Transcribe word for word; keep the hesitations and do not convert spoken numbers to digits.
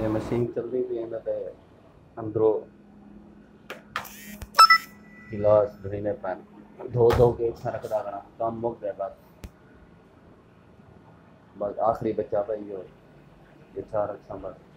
ये मशीन चलती पई है ते अंदरों गिलास धोने पैन धो धो के इतना रख दागना काम मुक गया बस बस आखिरी बच्चा भाई हो ये चार संभल